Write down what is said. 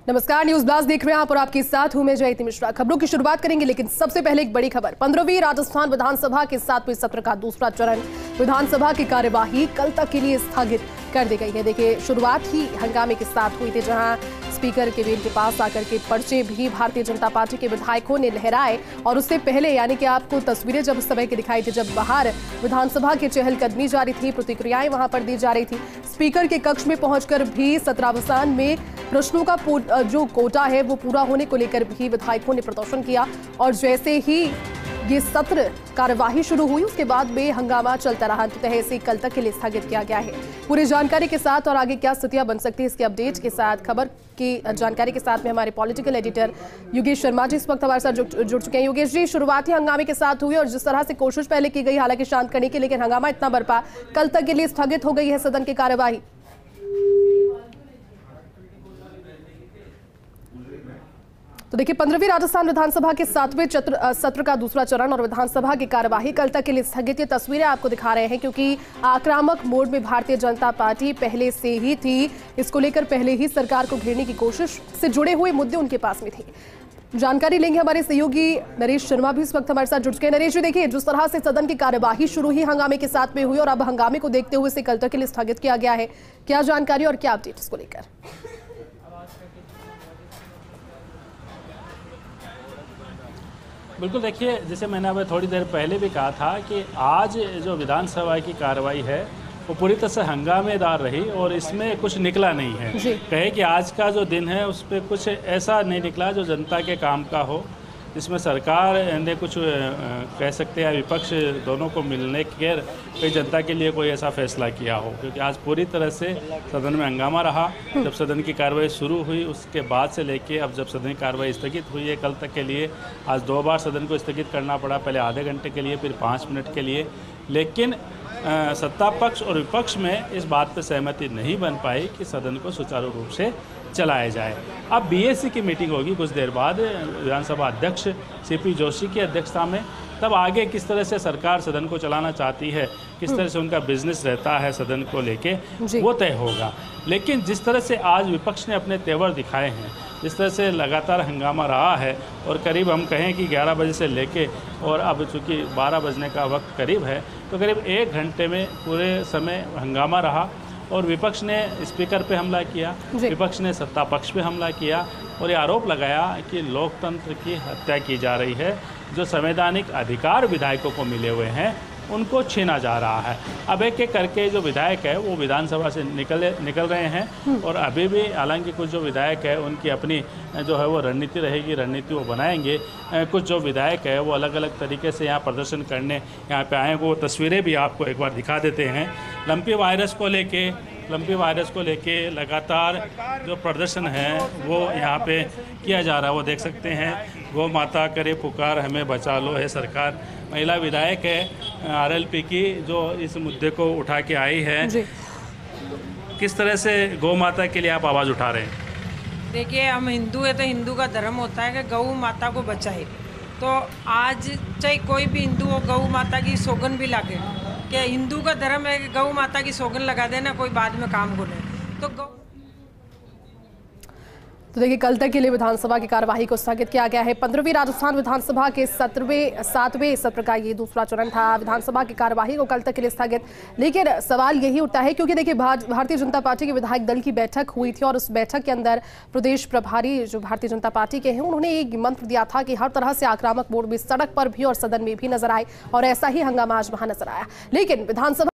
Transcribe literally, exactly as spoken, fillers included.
नमस्कार, news blast देख रहे हैं आप और आपके साथ हूं मैं जयती मिश्रा। खबरों की शुरुआत करेंगे, लेकिन सबसे पहले एक बड़ी खबर। पंद्रहवीं राजस्थान विधानसभा के सातवें सत्र का दूसरा चरण विधानसभा की कार्यवाही कल तक के लिए स्थगित कर दी गई है। देखिए, शुरुआत ही हंगामे के साथ हुई थी, जहां स्पीकर केबिन के पास आकर के पर्चे भी भारतीय जनता पार्टी के विधायकों ने लहराए। और उससे पहले, यानी कि आपको तस्वीरें जब उस समय की दिखाई थी जब बाहर विधानसभा की चहलकदमी जारी थी, प्रतिक्रियाएं वहां पर दी जा रही थी। स्पीकर के कक्ष में पहुंचकर भी सत्रावसान में प्रश्नों का जो कोटा है वो पूरा होने को लेकर भी विधायकों ने प्रदर्शन किया। और जैसे ही ये सत्र कार्यवाही शुरू हुई, उसके बाद में हंगामा चलता रहा। अंततः इसे कल तक के लिए स्थगित किया गया है। पूरी जानकारी के साथ और आगे क्या स्थितियां बन सकती है, इसके अपडेट के साथ, खबर की जानकारी के साथ में हमारे पॉलिटिकल एडिटर योगेश शर्मा जी इस वक्त हमारे साथ जुड़, जुड़ चुके हैं। योगेश जी, शुरुआती हंगामे के साथ हुई और जिस तरह से कोशिश पहले की गई हालांकि शांत करने की, लेकिन हंगामा इतना बरपा, कल तक के लिए स्थगित हो गई है सदन की कार्यवाही। तो देखिए, पंद्रहवीं राजस्थान विधानसभा के सातवें सत्र का दूसरा चरण और विधानसभा की कार्यवाही कल तक के लिए स्थगित। ये तस्वीरें आपको दिखा रहे हैं क्योंकि आक्रामक मोड में भारतीय जनता पार्टी पहले से ही थी। इसको लेकर पहले ही सरकार को घेरने की कोशिश से जुड़े हुए मुद्दे उनके पास में थे। जानकारी लेंगे, हमारे सहयोगी नरेश शर्मा भी इस वक्त हमारे साथ जुड़ चुके हैं। नरेश जी, देखिए, जिस तरह से सदन की कार्यवाही शुरू ही हंगामे के साथ में हुई और अब हंगामे को देखते हुए इसे कल तक के लिए स्थगित किया गया है, क्या जानकारी और क्या अपडेट इसको लेकर? बिल्कुल, देखिए, जैसे मैंने अभी थोड़ी देर पहले भी कहा था कि आज जो विधानसभा की कार्रवाई है वो पूरी तरह से हंगामेदार रही और इसमें कुछ निकला नहीं है। कहे कि आज का जो दिन है उस पर कुछ ऐसा नहीं निकला जो जनता के काम का हो, जिसमें सरकार ने कुछ कह सकते हैं विपक्ष दोनों को मिलने के कोई जनता के लिए कोई ऐसा फैसला किया हो। क्योंकि आज पूरी तरह से सदन में हंगामा रहा। जब सदन की कार्रवाई शुरू हुई उसके बाद से लेके अब जब सदन की कार्रवाई स्थगित हुई है कल तक के लिए, आज दो बार सदन को स्थगित करना पड़ा, पहले आधे घंटे के लिए फिर पाँच मिनट के लिए। लेकिन सत्ता पक्ष और विपक्ष में इस बात पर सहमति नहीं बन पाई कि सदन को सुचारू रूप से चलाया जाए। अब बीएससी की मीटिंग होगी कुछ देर बाद विधानसभा अध्यक्ष सीपी जोशी की अध्यक्षता में, तब आगे किस तरह से सरकार सदन को चलाना चाहती है, किस तरह से उनका बिजनेस रहता है सदन को लेके, वो तय होगा। लेकिन जिस तरह से आज विपक्ष ने अपने तेवर दिखाए हैं, जिस तरह से लगातार हंगामा रहा है और करीब हम कहें कि ग्यारह बजे से लेके और अब चूँकि बारह बजने का वक्त करीब है, तो करीब एक घंटे में पूरे समय हंगामा रहा। और विपक्ष ने स्पीकर पे हमला किया, विपक्ष ने सत्ता पक्ष पे हमला किया और ये आरोप लगाया कि लोकतंत्र की हत्या की जा रही है। जो संवैधानिक अधिकार विधायकों को मिले हुए हैं उनको छीना जा रहा है। अब एक एक करके जो विधायक है वो विधानसभा से निकल निकल रहे हैं और अभी भी हालांकि कुछ जो विधायक है उनकी अपनी जो है वो रणनीति रहेगी, रणनीति वो बनाएंगे। कुछ जो विधायक है वो अलग अलग तरीके से यहाँ प्रदर्शन करने यहाँ पे आए। वो तस्वीरें भी आपको एक बार दिखा देते हैं। लंपी वायरस को लेके लंपी वायरस को लेके लगातार जो प्रदर्शन है वो यहाँ पे किया जा रहा है, वो देख सकते हैं। गौ माता करे पुकार, हमें बचा लो है सरकार। महिला विधायक है आरएलपी की जो इस मुद्दे को उठा के आई है। किस तरह से गौ माता के लिए आप आवाज़ उठा रहे हैं? देखिए, हम हिंदू है तो हिंदू का धर्म होता है कि गौ माता को बचाए। तो आज चाहे कोई भी हिंदू हो, गौ माता की सौगन भी लागे कि हिंदू का धर्म है कि गौ माता की सौगन लगा देना, कोई बाद में काम को नहीं। तो गौ तो देखिए, कल तक के लिए विधानसभा की कार्यवाही को स्थगित किया गया है। पंद्रहवीं राजस्थान विधानसभा के सत्रहवें सातवें सत्र का ये दूसरा चरण था। विधानसभा की कार्यवाही को कल तक के लिए स्थगित, लेकिन सवाल यही उठता है क्योंकि देखिए, भारतीय जनता पार्टी के विधायक दल की बैठक हुई थी और उस बैठक के अंदर प्रदेश प्रभारी जो भारतीय जनता पार्टी के हैं उन्होंने एक मंत्र दिया था कि हर तरह से आक्रामक मोड में सड़क पर भी और सदन में भी नजर आए और ऐसा ही हंगामा आज वहां नजर आया। लेकिन विधानसभा